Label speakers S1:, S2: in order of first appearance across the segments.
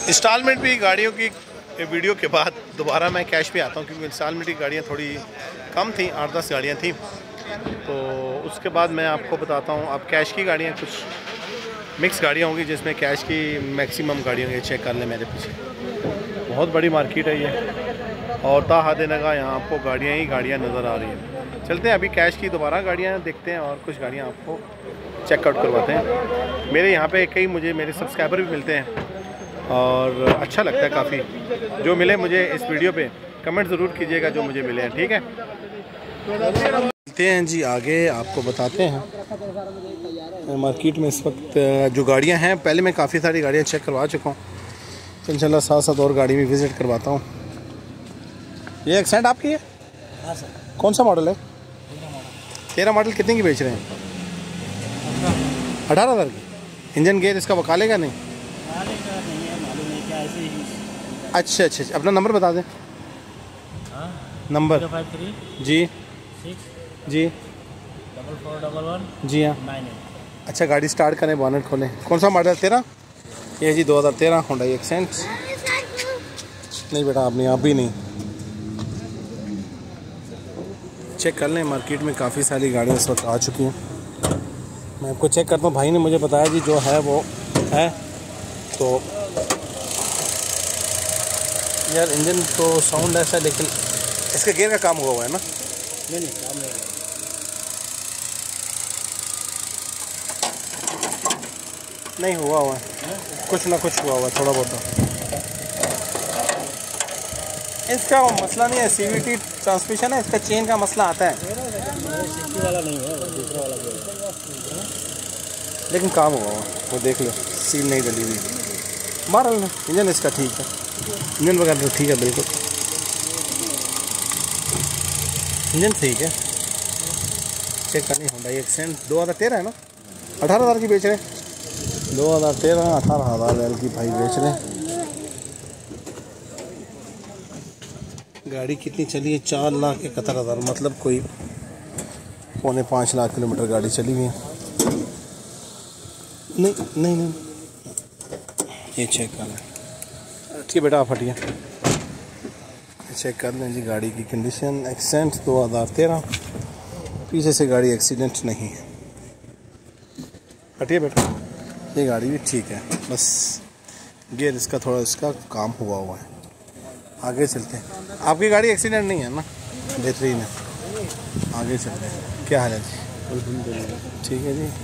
S1: Instalment भी गाड़ियों की वीडियो के बाद दोबारा मैं कैश पे आता हूँ, क्योंकि इंस्टॉलमेंट की गाड़ियाँ थोड़ी कम थी, 8-10 गाड़ियाँ थी। तो उसके बाद मैं आपको बताता हूँ। अब कैश की गाड़ियाँ कुछ मिक्स गाड़ियाँ होंगी, जिसमें कैश की मैक्सिमम गाड़ियाँ होंगी। चेक कर लें मेरे पीछे, बहुत बड़ी मार्केट है ये, और ताहद नगा यहाँ आपको गाड़ियाँ ही गाड़ियाँ नज़र आ रही हैं। चलते हैं अभी कैश की दोबारा गाड़ियाँ देखते हैं और कुछ गाड़ियाँ आपको चेकआउट करवाते हैं। मेरे यहाँ पे कई मुझे मेरे सब्सक्राइबर भी मिलते हैं और अच्छा लगता है काफ़ी। जो मिले मुझे इस वीडियो पे कमेंट ज़रूर कीजिएगा जो मुझे मिले हैं, ठीक है। चलते हैं जी आगे, आपको बताते हैं मार्केट में इस वक्त जो गाड़ियां हैं। पहले मैं काफ़ी सारी गाड़ियां चेक करवा चुका हूँ, तो इंशाल्लाह साथ साथ और गाड़ी में विज़िट करवाता हूँ। ये एक्सेंट आपकी है?
S2: हाँ सर।
S1: कौन सा मॉडल है? 13 मॉडल। कितने की बेच रहे हैं? 18,000 की। इंजन गेयर इसका वकालेगा नहीं? अच्छा अच्छा, अपना नंबर बता दें। नंबर
S2: 053
S1: जी
S2: 6
S1: जी
S2: 4411
S1: जी हाँ।
S2: 98।
S1: अच्छा, गाड़ी स्टार्ट करें, बोनट खोलें। कौन सा मॉडल? 13? ये जी 2013 होंडा एक्सेंट। नहीं बेटा, आप नहीं, आप भी नहीं। चेक कर लें, मार्केट में काफ़ी सारी गाड़ियाँ इस वक्त आ चुकी हैं। मैं आपको चेक करता हूँ। भाई ने मुझे बताया जी जो है वो है। तो यार इंजन तो साउंड ऐसा है, लेकिन इसके गियर का काम हुआ है ना?
S2: नहीं काम
S1: नहीं हुआ हुआ है, कुछ ना कुछ हुआ हुआ है थोड़ा बहुत। इसका मसला नहीं है, CVT ट्रांसमिशन है, इसका चेन का मसला आता है।
S2: वाला नहीं है, दूसरा वाला
S1: लेकिन काम हुआ हुआ, वो देख लो, सील नहीं डली हुई। बहरहाल इंजन इसका ठीक है, इंजन वगैरह तो ठीक है, बिल्कुल इंजन ठीक है। चेक करनी होंडा एक्सेंट 2013 है ना? 18,000 की बेच रहे हैं। 2013 18,000 की भाई बेच रहे हैं। गाड़ी कितनी चली है? 4,71,000, मतलब कोई 4.25 लाख किलोमीटर गाड़ी चली हुई है। नहीं नहीं नहीं, ये चेक कर लें। ठीक बेटा, आप हटिए, चेक कर लें जी गाड़ी की कंडीशन। एक्सेंट 2013, पीछे से गाड़ी एक्सीडेंट नहीं है। हटिए बेटा, ये गाड़ी भी ठीक है, बस गियर इसका थोड़ा इसका काम हुआ हुआ है। आगे चलते हैं। आपकी गाड़ी एक्सीडेंट नहीं है ना? बेहतरीन है। आगे चलते हैं। क्या हाल है जी? ठीक है जी।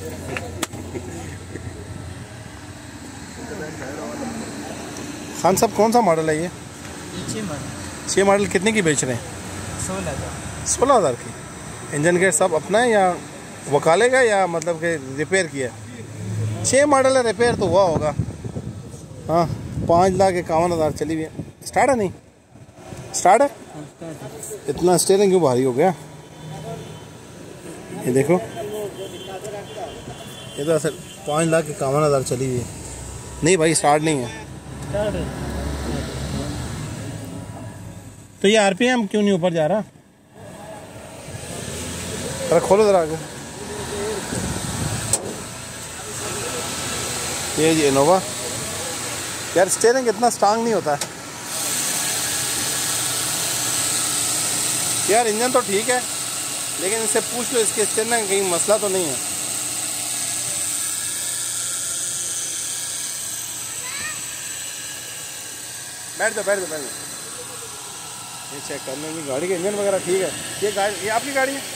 S1: खान साहब, कौन सा मॉडल है ये? 6 मॉडल। कितने की बेच रहे हैं? 16,000 की। इंजन गेयर सब अपना है या वकालेगा, या मतलब कि रिपेयर किया है? 6 मॉडल है, रिपेयर तो हुआ होगा। हाँ, 5,51,000 चली हुई है। स्टार्ट है? नहीं स्टार्ट है। इतना स्टीयरिंग क्यों भारी हो गया? ये देखो, ये तो असल 5,51,000 चली हुई है। नहीं भाई, स्टार्ट नहीं है। तो ये RPM क्यों नहीं ऊपर जा रहा? अरे खोलो जरा आगे। ये जी इनोवा। यार स्टीयरिंग इतना स्ट्रांग नहीं होता है यार। इंजन तो ठीक है, लेकिन इससे पूछ लो इसके स्टीयरिंग में कहीं मसला तो नहीं है। बैठ दो बैठ दो बैठ दो। ये चेक कर लेंगे गाड़ी के इंजन वगैरह ठीक है। ये गाड़ी, ये आपकी गाड़ी है?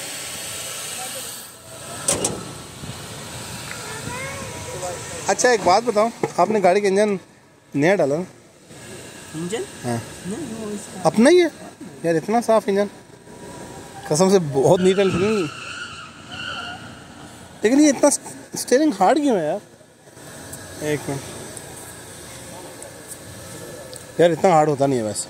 S1: अच्छा एक बात बताओ, आपने गाड़ी का इंजन नया डाला ना?
S2: इंजन?
S1: हाँ, अपना ही है यार। इतना साफ इंजन, कसम से बहुत नीट एंड क्लीन। लेकिन ये इतना स्टीयरिंग हार्ड क्यों है यार? एक मिनट यार, इतना हार्ड होता नहीं है वैसे,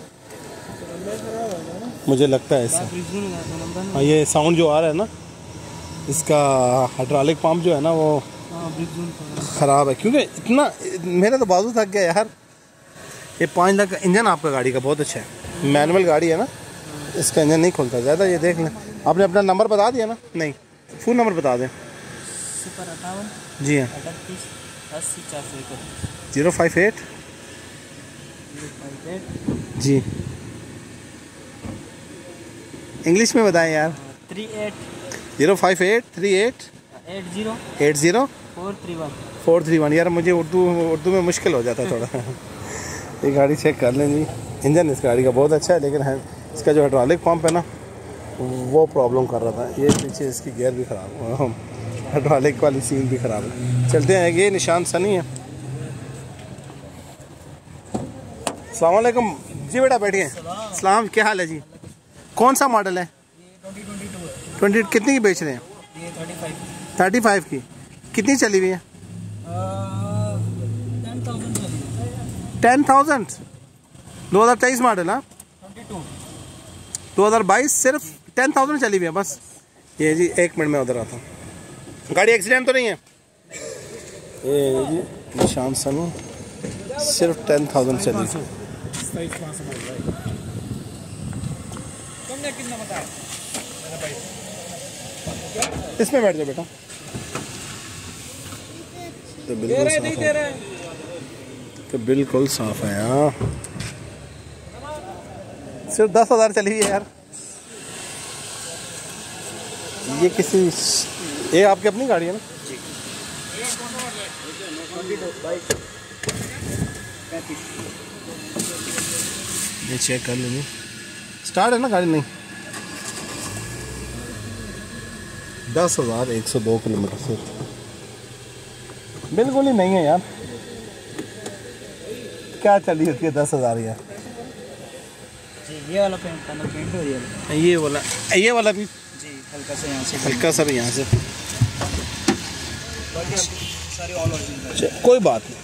S1: मुझे लगता है ऐसा। हाँ, ये साउंड जो आ रहा है ना, इसका हाइड्रोलिक पंप जो है ना वो ख़राब है, क्योंकि इतना मेरा तो बाजू थक गया यार। ये 5 लाख का इंजन आपका गाड़ी का बहुत अच्छा है। मैनुअल गाड़ी है ना, इसका इंजन नहीं खुलता ज़्यादा। ये देख लें। आपने अपना नंबर बता दिया ना? नहीं, फ़ोन नंबर बता दें।
S2: 058
S1: जी हाँ,
S2: 38 80 431।
S1: 058 जी इंग्लिश में बताएं यार।
S2: 38
S1: 058380431 यार मुझे उर्दू में मुश्किल हो जाता है थोड़ा। ये गाड़ी चेक कर लें जी। इंजन इस गाड़ी का बहुत अच्छा है, लेकिन है इसका जो हाइड्रोलिक पंप है ना वो प्रॉब्लम कर रहा था। ये पीछे इसकी गियर भी ख़राब हुआ, हाइड्रोलिक वाली सील भी ख़राब है। चलते हैं, ये निशान सनी है। अस्सलाम वालेकुम जी। बेटा बैठिए। सलाम, क्या हाल है जी? कौन सा मॉडल है? 20 कितनी की बेच रहे हैं? 35 की। कितनी चली हुई है? 10,000। 2023 मॉडल। हाँ 2022 सिर्फ 10,000 चली हुई है बस। ये जी 1 मिनट में उधर आता हूँ। गाड़ी एक्सीडेंट तो नहीं है? ये जी निशान सनी, सिर्फ 10,000 चली। इसमें बैठ जाओ बेटा। तो बिल्कुल साफ है यार। सिर्फ 10,000 चली है यार। ये आपकी अपनी गाड़ी है ना? ये चेक कर लेंगे। स्टार्ट है ना गाड़ी? नहीं। 10,102 किलोमीटर से बिल्कुल ही नहीं है यार। क्या चली होती है 10,000 यार?
S2: ये वाला पेंट हो रही है।
S1: ये वाला भी
S2: जी हल्का सा यहाँ से सारे ऑल ओरिजिनल।
S1: कोई बात नहीं।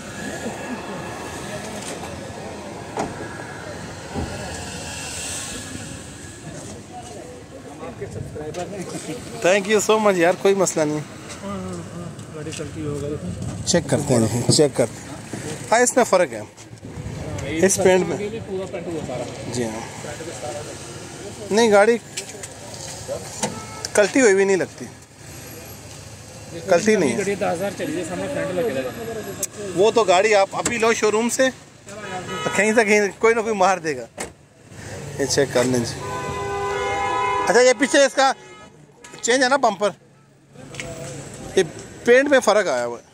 S1: थैंक यू सो मच यार, कोई मसला नहीं।
S2: गाड़ी चलती होगा।
S1: चेक करते हैं, चेक करते हैं। हाँ इसमें फ़र्क है इस पेंट में। जी हाँ, नहीं गाड़ी कल्टी हुई भी नहीं लगती। कल्टी नहीं है। वो तो गाड़ी आप अभी लो शोरूम से, कहीं से कहीं कोई ना कोई मार देगा। ये चेक कर लें जी। अच्छा ये पीछे इसका चेंज है ना बम्पर, ये पेंट में फ़र्क आया हुआ है।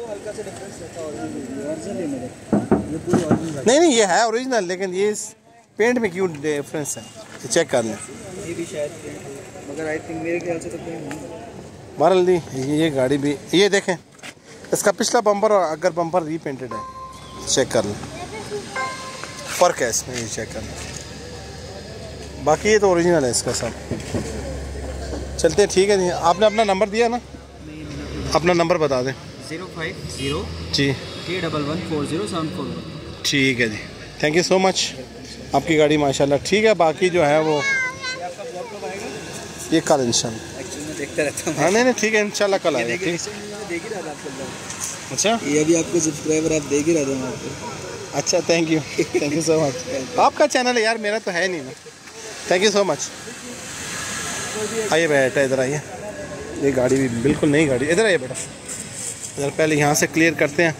S1: नहीं ये है ओरिजिनल, लेकिन ये इस पेंट में क्यों डिफरेंस है? ये चेक कर लें।
S2: ये भी शायद मगर आई थिंक मेरे ख्याल से तो
S1: बहरहाल ये गाड़ी भी, ये देखें इसका पिछला बम्पर और अगर बम्पर रीपेंटेड है, चेक कर लें फ़र्क है इसमें। ये चेक कर लें, बाकी ये तो ओरिजिनल है इसका सब। चलते हैं, ठीक है जी। आपने अपना नंबर दिया ना? अपना नंबर बता दें।
S2: 050
S1: जी
S2: 3114074।
S1: ठीक है जी, थैंक यू सो मच। आपकी गाड़ी माशाल्लाह ठीक है। बाकी जो है वो ये कल इंशाल्लाह
S2: एक्चुअली मैं देखता रहता हूँ।
S1: हाँ नहीं ठीक है, इंशाल्लाह कल आएगा। ठीक
S2: देख ही रहा था आपको।
S1: अच्छा
S2: ये अभी आपको सब्सक्राइबर आप देख ही रहे थे आपको।
S1: अच्छा थैंक यू सो मच। आपका चैनल है यार, मेरा तो है नहीं ना। Thank you so much. आइए बेटा इधर आइए। ये गाड़ी भी बिल्कुल नई गाड़ी। इधर आइए बेटा, इधर पहले यहाँ से क्लियर करते हैं।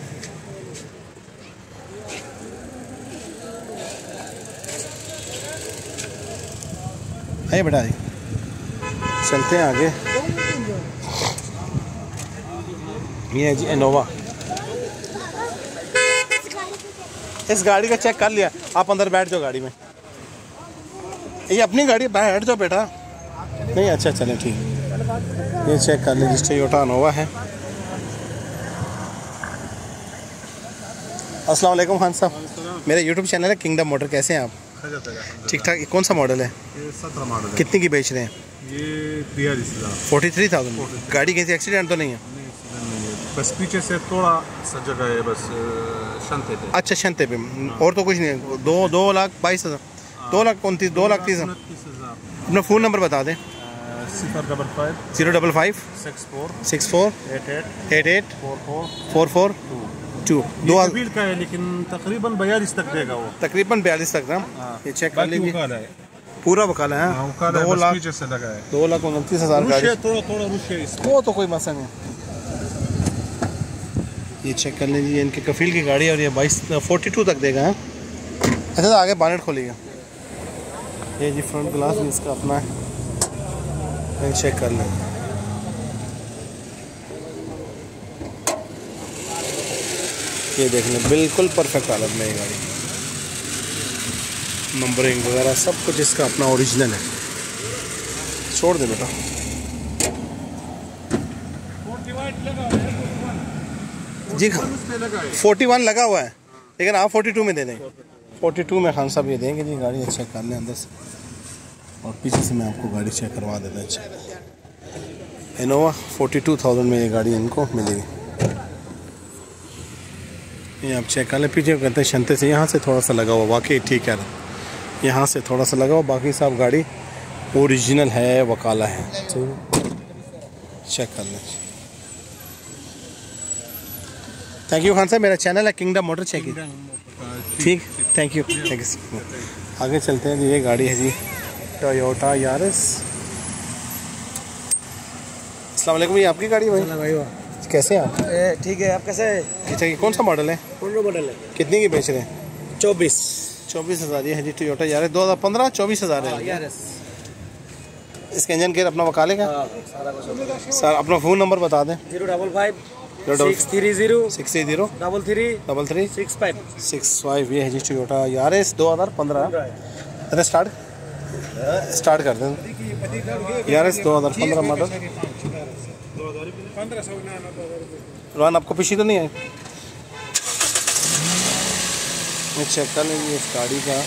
S1: आइए बेटा आइए, चलते हैं आगे। ये है जी इनोवा। इस गाड़ी का चेक कर लिया। आप अंदर बैठ जाओ गाड़ी में। ये अपनी गाड़ी, बैठ जाओ बेटा। नहीं अच्छा चलें ठीक है। ये चेक कर लीजिए, टोयोटा इनोवा है। अस्सलाम वालेकुम खान साहब, मेरा यूट्यूब चैनल है किंगडम मोटर। कैसे हैं आप? ठीक ठाक। कौन सा मॉडल है?
S3: ये 17 मॉडल है।
S1: कितनी की बेच रहे हैं?
S3: ये 43,000।
S1: 43,000। गाड़ी किसी एक्सीडेंट तो नहीं है?
S3: बस पीछे से थोड़ा सा जगह है, बस शंते पे।
S1: अच्छा शंते पे, और तो कुछ नहीं है। 2,22,000 2,29,000 2,30,000। अपना फ़ोन नंबर बता दें। 055 64 88 442।
S3: बिल का है, लेकिन तकरीबन 42 तक देगा वो।
S1: तकरीबन 42 तक ना। ये चेक कर लीजिए, पूरा वकाला है। 2,29,000 वो तो कोई मसला नहीं। ये चेक कर लीजिए, इनके कफील की गाड़ी है और ये 42 तक देगा। अच्छा तो आगे बानेट खोलिएगा। ये जी फ्रंट ग्लास भी इसका अपना है, चेक कर लें। ये देख लें बिल्कुल परफेक्ट हालत में ये गाड़ी, नंबरिंग वगैरह सब कुछ इसका अपना ओरिजिनल है। छोड़ दे बेटा। जी हाँ 41 लगा हुआ है, लेकिन आप 42 में दे दें। 42 में खान साहब ये देंगे जी। गाड़ी चेक कर लें अंदर से, और पीछे से मैं आपको गाड़ी चेक करवा देता हूँ। अच्छा इनोवा 42,000 में ये गाड़ी इनको मिलेगी। ये आप चेक कर लें। पीछे कहते हैं शंते से यहाँ से थोड़ा सा लगा हुआ, वाकई ठीक है, यहाँ से थोड़ा सा लगा हुआ, बाकी सब गाड़ी ओरिजिनल है, वकाला है। चेक कर लें। थैंक यू खान साहब। मेरा चैनल है किंगडम मोटर, चेक ठीक। Thank you thank you. आगे चलते हैं जी। ये गाड़ी है जी टोयोटा यारिस। अस्सलाम वालेकुम, ये आपकी गाड़ी है भाई?
S2: भाई
S1: कैसे हैं आप?
S2: ठीक है, आप कैसे हैं?
S1: अच्छा ये कौन सा मॉडल है?
S2: 15 मॉडल है।
S1: कितने की बेच रहे हैं?
S2: 24,000
S1: ये है जी टोयोटा यारिस 2015। 24,000 है
S2: यारिस।
S1: इसका इंजन गेयर अपना वकाले का?
S2: सारा कुछ।
S1: सर अपना फ़ोन नंबर बता दें।
S2: 055 630
S1: 630
S2: 33
S1: 65।
S2: 65।
S1: ये है जी टोयोटा यारिस 2015। अरे स्टार्ट कर दें। Yaris 2015 model. रोहन आपको पीछे तो नहीं है? चेक कर लेंगे इस गाड़ी का।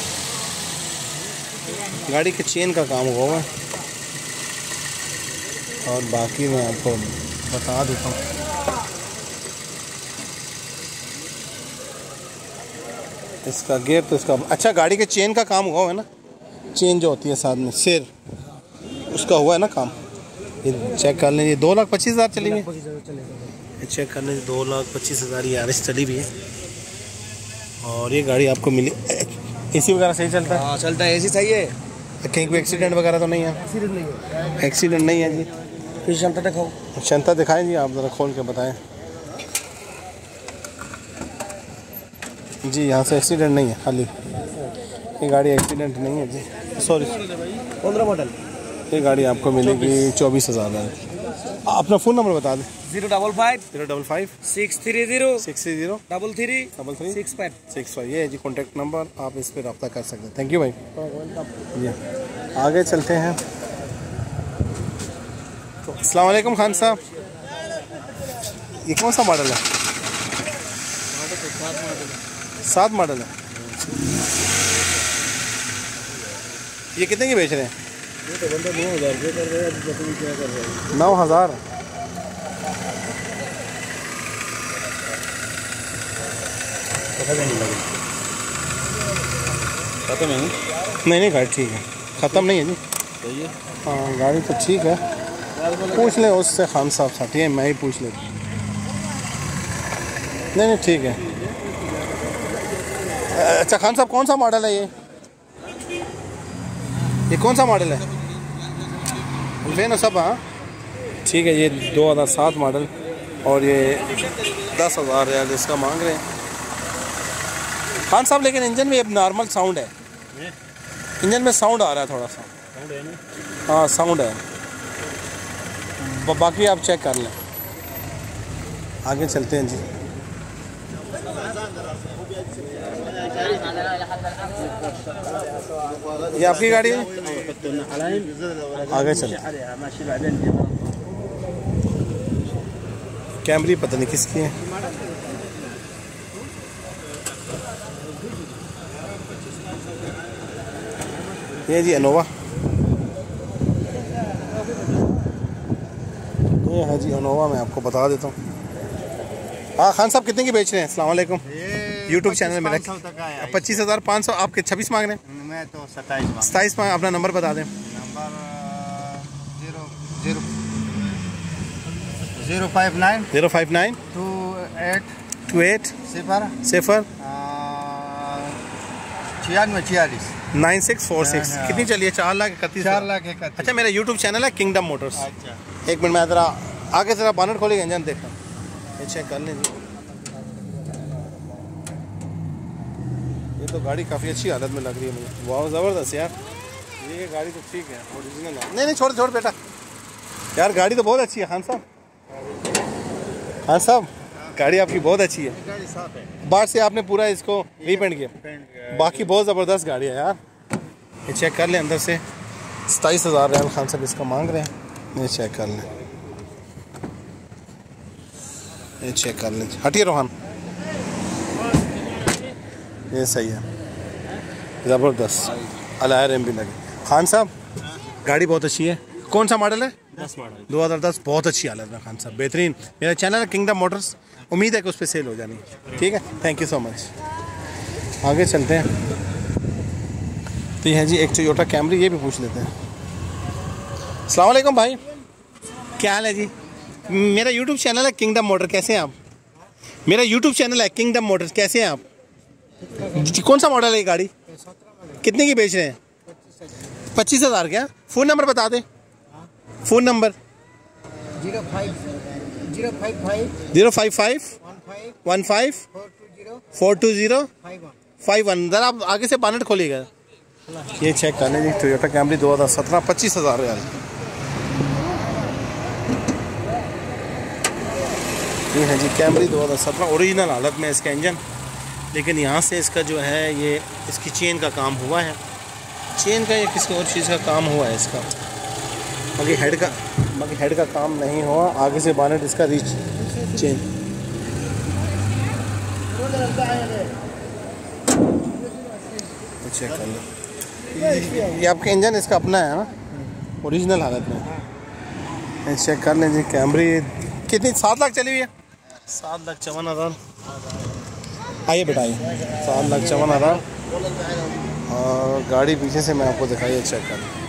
S1: गाड़ी के चेन का काम हुआ है, और बाकी मैं आपको बता देता हूँ। इसका गेयर तो इसका अच्छा, गाड़ी के चेन का काम हुआ है ना, चेन जो होती है साथ में सिर, उसका हुआ है ना काम। ये चेक कर लें। ये 2,25,000 चली हुई है। चेक कर लें 2,25,000 यारिस चली हुई है। और ये गाड़ी आपको मिली। एसी वगैरह सही चलता है?
S2: हाँ चलता है, एसी सही है।
S1: कहीं कोई एक्सीडेंट वगैरह तो नहीं है? एक्सीडेंट नहीं है जी।
S2: फिर क्षमता दिखाओ।
S1: क्षमता दिखाएं जी, आप ज़रा खोल के बताएं जी। यहाँ से एक्सीडेंट नहीं है, खाली ये गाड़ी एक्सीडेंट नहीं है जी। Sorry
S2: 15 model.
S1: ये गाड़ी आपको मिलेगी 24,000 में। अपना फ़ोन नंबर बता दें।
S2: 055
S1: 630
S2: 630 33
S1: 65। ये है जी कॉन्टैक्ट नंबर, आप इस पर रब्ता कर सकते हैं। थैंक यू भाई जी। आगे चलते हैं। तो अस्सलाम वालेकुम खान साहब, ये कौन सा मॉडल है? 7 मॉडल है। ये कितने की बेच रहे हैं?
S2: ये तो बंदा 9,000 रुपये कर रहे हैं, क्या कर रहे हैं?
S1: 9,000।
S2: खत्म है?
S1: नहीं गाड़ी ठीक है, ख़त्म नहीं है जी।
S2: सही है।
S1: हाँ गाड़ी तो ठीक है। पूछ लें उससे खान साहब साथ, ये मैं ही पूछ लेता हूँ। नहीं ठीक है। अच्छा खान साहब कौन सा मॉडल है ये कौन सा मॉडल है? वेनो सब। हाँ ठीक है। ये 2007 मॉडल, और ये 10,000 रियाल इसका मांग रहे हैं खान साहब। लेकिन इंजन में अब नॉर्मल साउंड है, इंजन में साउंड आ रहा है थोड़ा सा। हाँ साउंड है, बाकी आप चेक कर लें। आगे चलते हैं जी। ये आपकी गाड़ी है? आगे चलते। कैमरी पता नहीं किसकी है। ये जी इनोवा। ये है जी इनोवा, मैं आपको बता देता हूँ। हाँ खान साहब कितने की बेच रहे हैं? अस्सलाम वालेकुम। यूट्यूब चैनल में 25,500। आपके 26 मांग रहे हैं?
S2: मैं तो 27
S1: 27 मांग। अपना नंबर बता दें।
S2: नंबर 059
S1: 059 28
S2: 0
S1: 0
S2: 96
S1: 9646। कितनी चलिए? 4,31,000।
S2: 4,31,000।
S1: अच्छा मेरा यूट्यूब चैनल है किंगडम मोटर्स।
S2: अच्छा
S1: एक मिनट में ज़रा आगे ज़रा बानर खोलेगा, इंजन देखना, ये चेक कर लें जी। ये तो गाड़ी काफ़ी अच्छी हालत में लग रही है मुझे। बहुत ज़बरदस्त यार, ये गाड़ी तो ठीक है, ओरिजिनल है। नहीं छोड़ छोड़ बेटा, यार गाड़ी तो बहुत अच्छी है खान साहब। हाँ साहब, गाड़ी आपकी बहुत अच्छी है।
S3: गाड़ी साफ है,
S1: बाहर से आपने पूरा इसको रीपेंट किया, बाकी बहुत ज़बरदस्त गाड़ी है यार। ये चेक कर लें अंदर से, 27,000 रियाल खान साहब इसका मांग रहे हैं। ये चेक कर लें, ये चेक कर लें। हटिए रोहन, ये सही है, ज़बरदस्त अलायरम भी लगे। खान साहब गाड़ी बहुत अच्छी है। कौन सा मॉडल है?
S3: 10 मॉडल
S1: 2010, बहुत अच्छी हालत में खान साहब, बेहतरीन। मेरा चैनल है किंगडम मोटर्स, उम्मीद है कि उस पर सेल हो जानी। ठीक है, थैंक यू सो मच। आगे चलते हैं। तो ये है जी एक टोयोटा कैमरी, ये भी पूछ लेते हैं। अस्सलाम वालेकुम भाई, क्या हाल है जी? मेरा यूट्यूब चैनल है किंगडम मोटर, कैसे हैं आप? मेरा यूट्यूब चैनल है किंगडम मोटर्स, कैसे हैं आप? कौन सा मॉडल है ये गाड़ी? कितने की बेच रहे हैं? 25,000 क्या? फ़ोन नंबर बता दें, फ़ोन नंबर 055 15 420 51। ज़रा आप आगे से बानेट खोलिएगा। ये चेक कर लें जी, टोयोटा कैमरी 2017, 25,000 रियाल। ये है जी कैमरी 2017, ओरिजिनल हालत में इसका इंजन, लेकिन यहाँ से इसका जो है ये इसकी चेन का काम हुआ है, चेन का या किसी और चीज़ का काम हुआ है इसका, बाकी हेड का काम नहीं हुआ। आगे से बानेट इसका रीच चेन। चेक कर लो, ये आपका इंजन इसका अपना है ना, ओरिजिनल हालत में। चेक कर लें जी कैमरी कितनी, 7 लाख चली हुई है, 7,54,000। आइए बेटा, आइए, 7,54,000। और गाड़ी पीछे से मैं आपको दिखाइए, चेक कर लें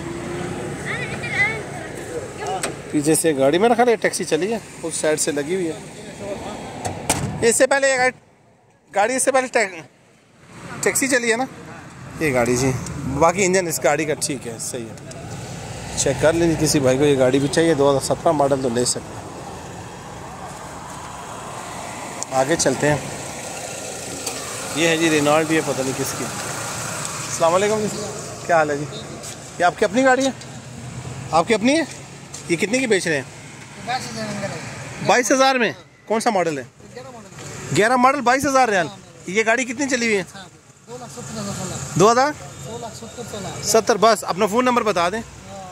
S1: पीछे से गाड़ी। मेरा ख्याल है टैक्सी चली है, उस साइड से लगी हुई है। इससे पहले गाड़ी इससे पहले टैक्सी चली है ना ये गाड़ी जी। बाकी इंजन इस गाड़ी का ठीक है, सही है। चेक कर लीजिए, किसी भाई को ये गाड़ी भी चाहिए 2017 मॉडल तो ले सकते हैं। आगे चलते हैं। ये है जी रेनॉल्ट, ये पता नहीं किसकी। अस्सलाम वालेकुम जी, क्या हाल है जी? ये आपकी अपनी गाड़ी है? आपकी अपनी है? ये कितने की बेच रहे हैं? 22,000 में। कौन सा मॉडल है? 11 मॉडल, 22,000 रियाल। ये गाड़ी कितनी चली हुई है? 2,70। बस अपना फ़ोन नंबर बता दें।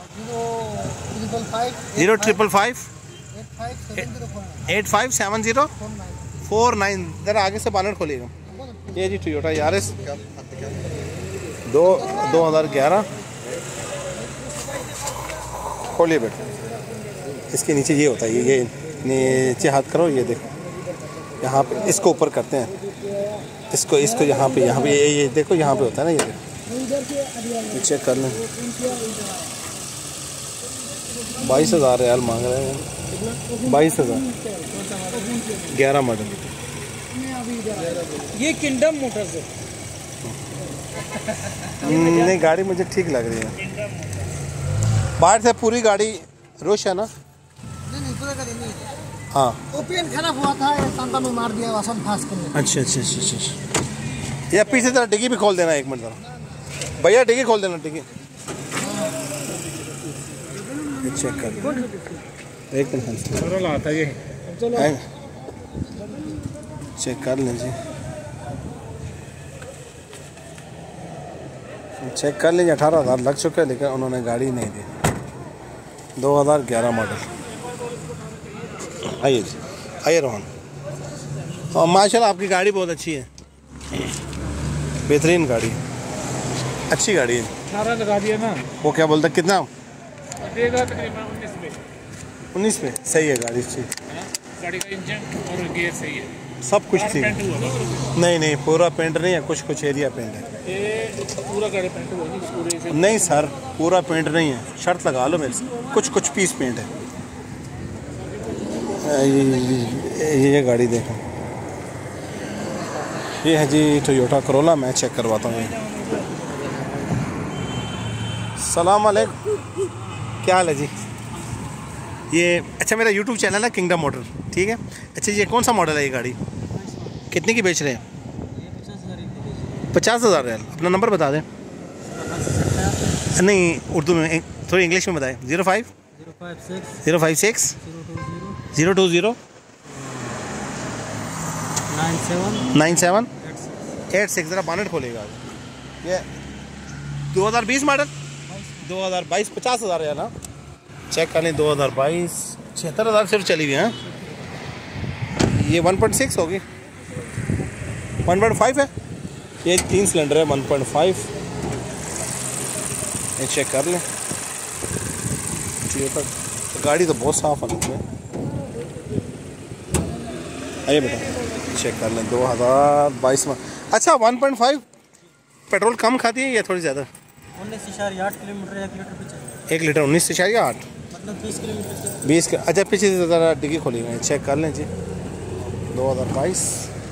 S1: 055 857049। ज़रा आगे से बानर खोलिएगा। ये जी टोयोटा यारिस 2011, खोलिए बेटा। इसके नीचे ये होता है, ये नीचे हाथ करो, ये देखो यहाँ पे, इसको ऊपर करते हैं, इसको यहाँ पे ये देखो यहाँ पे होता है ना, ये देखो, चेक कर लें। 22,000 रियाल मांग रहे हैं। 22,000, 11 मॉडल।
S2: ये किंगडम मोटर्स है।
S1: नहीं, गाड़ी मुझे ठीक लग रही है। बाहर से पूरी गाड़ी रोश है ना?
S2: नहीं पूरा गाड़ी नहीं।
S1: हाँ,
S2: वो पेन खराब हुआ था, सांता में मार दिया वासन फास कर।
S1: अच्छा। ये पीछे जरा डिग्गी भी खोल देना, एक मिनट जरा भैया, डिग्गी खोल देना, डिग्गी चेक कर, एक मिनट चेक कर लीजिए, चेक कर लीजिए। 18,000 लग चुके हैं, लेकिन उन्होंने गाड़ी नहीं दी। 2011 मॉडल। आइए जी, आइए रोहन। और माशाल्लाह आपकी गाड़ी बहुत अच्छी है, बेहतरीन गाड़ी, अच्छी गाड़ी है।
S2: 18 लगा दिया ना।
S1: वो क्या बोलता, कितना
S2: देगा? तकरीबन
S1: 19 में। सही है गाड़ी, अच्छी।
S2: गाड़ी का इंजन और गियर सही है,
S1: सब कुछ ठीक है। नहीं, पूरा पेंट नहीं है, कुछ एरिया पेंट है।
S2: पूरा गाड़ी पेंट हुआ नहीं पूरे से?
S1: नहीं सर, पूरा पेंट नहीं है, शर्त लगा लो मेरे से, कुछ पीस पेंट है। ये गाड़ी देखो, ये है जी टोयोटा करोला। मैं चेक करवाता हूँ। सलाम अलैकुम, क्या हाल है जी? ये अच्छा, मेरा यूट्यूब चैनल है किंगडम मोटर, ठीक है। अच्छा, ये कौन सा मॉडल है ये गाड़ी? कितने की बेच रहे हैं? 50,000 रियाल। अपना नंबर बता दें। नहीं, उर्दू में, थोड़ी इंग्लिश में बताएं। 05 056 020 97 86। ज़रा बानेट खोलेगा। ये 2020 मॉडल, 2022, 50,000 रियाल। हाँ, चेक कर लें। 2022 76,000 सिर्फ चली हुई है। ये 1.6 होगी, 1.5 है। ये 3 सिलेंडर है, 1.5। ये चेक कर लें। तो गाड़ी तो बहुत साफ है। आइए बेटा, चेक कर लें। 2022 में। अच्छा, 1.5 पेट्रोल कम खाती है या थोड़ी ज़्यादा?
S2: 19.8 किलोमीटर 1 लीटर पीछे।
S1: 1 लीटर 19.8
S2: मतलब 20 किलोमीटर।
S1: 20 का। अच्छा, पीछे से ज़रा डिग्गी खोली गई, चेक कर लें जी। 2022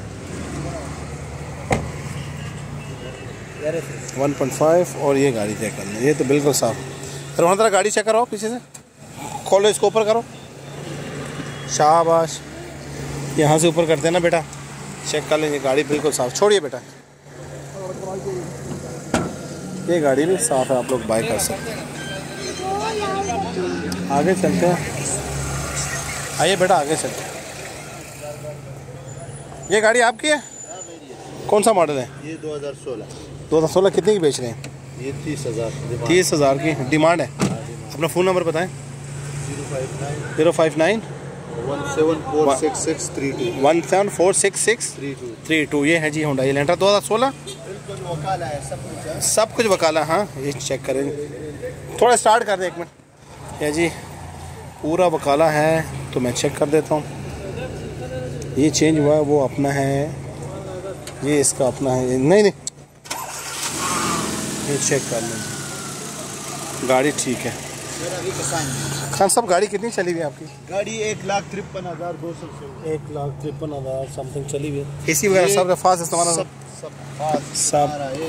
S1: 1.5। और ये गाड़ी चेक कर लें, ये तो बिल्कुल साफ। फिर वहाँ तरह गाड़ी चेक करो, पीछे से खोलो, इसको ऊपर करो। शाबाश, यहाँ से ऊपर करते हैं ना बेटा। चेक कर लेंगे, गाड़ी बिल्कुल साफ। छोड़िए बेटा, ये गाड़ी भी साफ है, आप लोग बाय कर सकते हैं। आगे चलते हैं। आइए बेटा, आगे चलते हैं। ये गाड़ी आपकी है? कौन सा मॉडल है?
S4: ये 2016।
S1: 2016 कितने की बेच रहे हैं?
S4: ये 30,000।
S1: 30,000 की डिमांड है। अपना फ़ोन नंबर बताएं। 059
S4: 174663
S1: 174663 ये है जी होंडा एलेंट्रा 2016। सब कुछ वकाला। हाँ, ये चेक करें, थोड़ा स्टार्ट कर दें 1 मिनट। ये जी पूरा वकाला है, तो मैं चेक कर देता हूँ। ये चेंज हुआ है, वो अपना है, ये इसका अपना है। नहीं, ये चेक कर लें, गाड़ी ठीक है। खान साहब, गाड़ी कितनी चली हुई है आपकी?
S4: गाड़ी 1,53,200 से
S1: 1,53,000 समथिंग चली हुई है। एसी वगैरह सब फास्ट इस्तेमाल? सब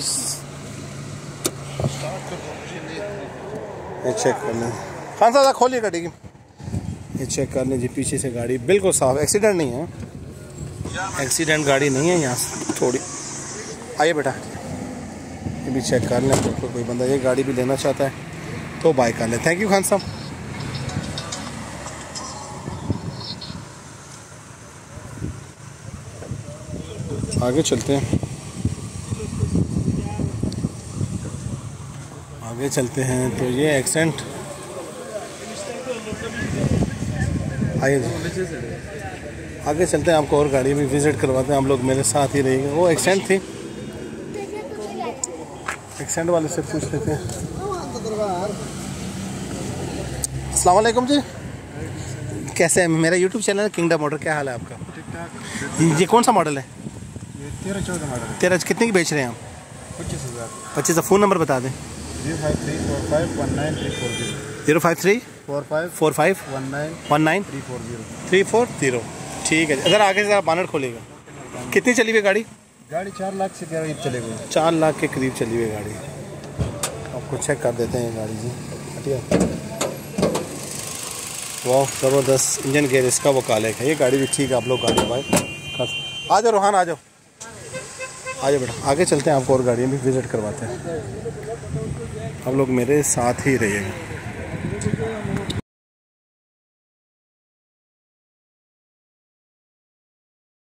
S1: ये चेक कर लें। खान साहब खोलिए गाड़ी की, ये चेक कर लें जी। पीछे से गाड़ी बिल्कुल साफ, एक्सीडेंट नहीं है। एक्सीडेंट गाड़ी नहीं है यहाँ से थोड़ी। आइए बेटा, ये भी चेक कर लें। तो कोई बंदा ये गाड़ी भी लेना चाहता है तो बाय कर लें। थैंक यू खान साहब। आगे चलते हैं, आगे चलते हैं। तो ये एक्सेंट, आइए आगे चलते हैं, आपको और गाड़ी भी विज़िट करवाते हैं। हम लोग मेरे साथ ही रहेंगे। वो एक्सेंट थी, एक्सेंट वाले से पूछ लेते हैं। अस्सलाम वालेकुम जी, कैसे हैं? मेरा यूट्यूब चैनल है किंगडम मोटर। क्या हाल है आपका? ये कौन सा मॉडल है?
S4: 13-14 मॉडल।
S1: 13 कितने की बेच रहे हैं आप?
S4: 25,000।
S1: 25 का फ़ोन नंबर बता दें।
S4: 0534519
S1: 053
S4: 45
S1: 45 19 340। ठीक है जी। अगर आगे से आप बानर खोलेगा। कितनी चली हुई गाड़ी?
S4: गाड़ी 4 लाख से करीब चले गए।
S1: 4 लाख के करीब चली हुई गाड़ी। आपको चेक कर देते हैं गाड़ी जी। वाह, ज़बरदस्त इंजन गेयर इसका वकाले का। ये गाड़ी भी ठीक है, आप लोग गाड़ी बाय कर। आ जाओ रोहान, आ जाओ, आ जाओ बेटा। आगे चलते हैं, आपको और गाड़ियाँ भी विज़िट करवाते हैं। आप लोग मेरे साथ ही रहिएगा।